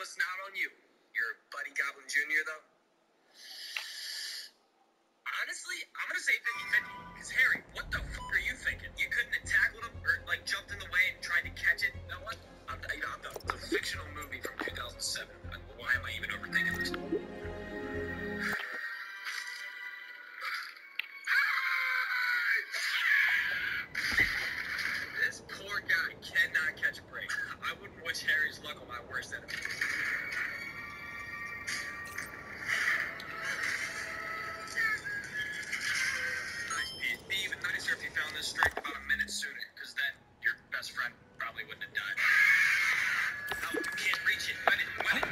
was not on you. Your buddy Goblin Jr., though. Honestly, I'm gonna say 50-50. Because, Harry, what the fuck are you thinking? You couldn't have tackled him or, like, jumped in the way and tried to catch it? You know what? I'm the fictional movie from 2007. Why am I even overthinking this? This poor guy cannot catch a break. I wouldn't wish Harry's luck on my worst enemy. Nice, Pete. Be even nicer if you found this straight about a minute sooner, because then your best friend probably wouldn't have died. No, you can't reach it. Win it.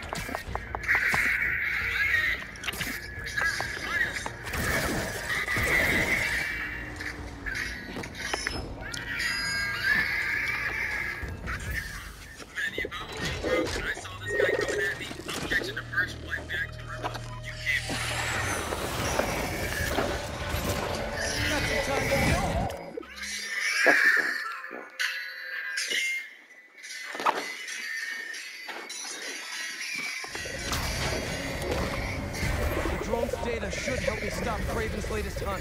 Data should help me stop Kraven's latest hunt.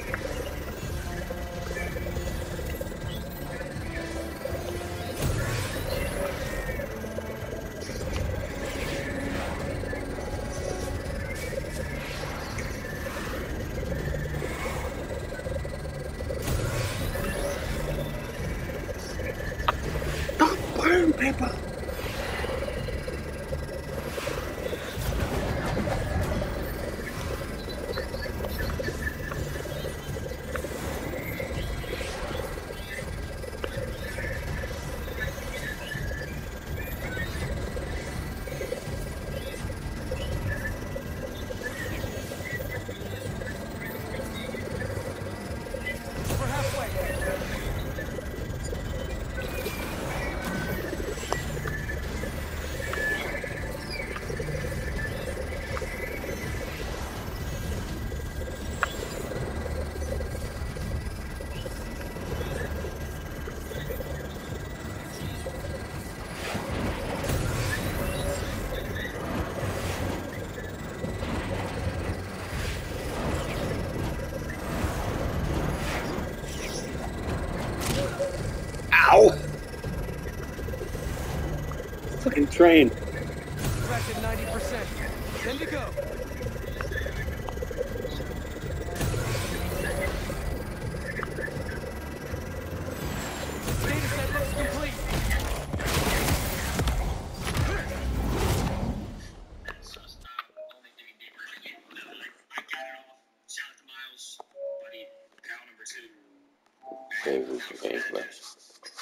Stop burn paper. Fucking train. Back at 90%. 10 to go. Data set looks complete. Only digging deeper. I got it off. Shout out to Miles, buddy. Cow number 2. Gameplay.